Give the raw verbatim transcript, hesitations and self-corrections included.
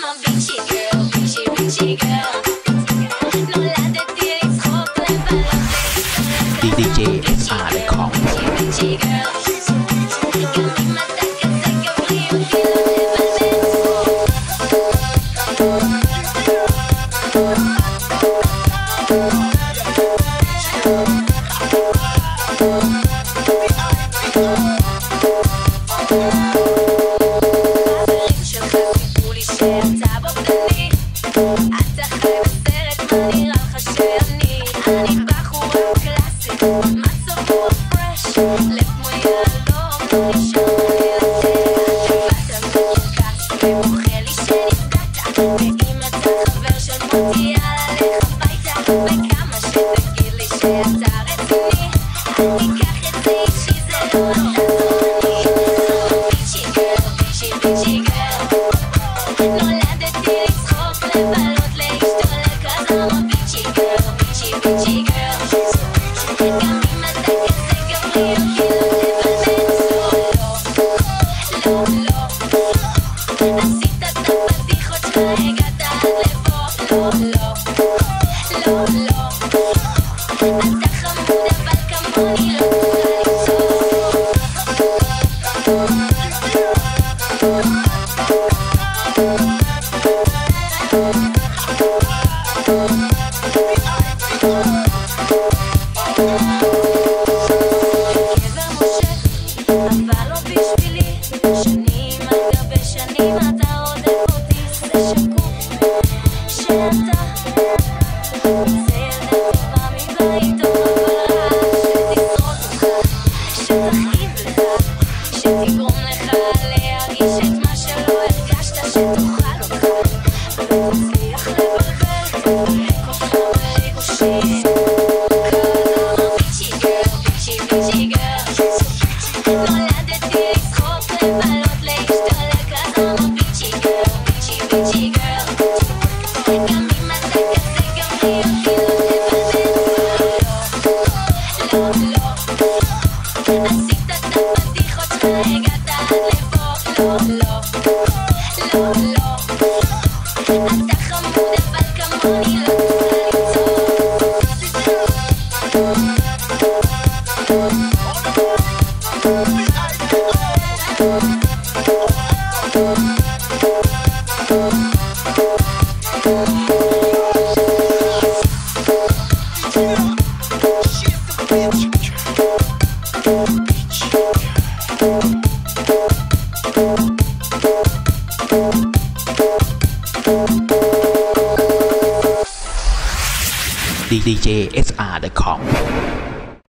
ดี เจ เอส อาร์ เลยของดี เจ เอส อาร์ เลยของ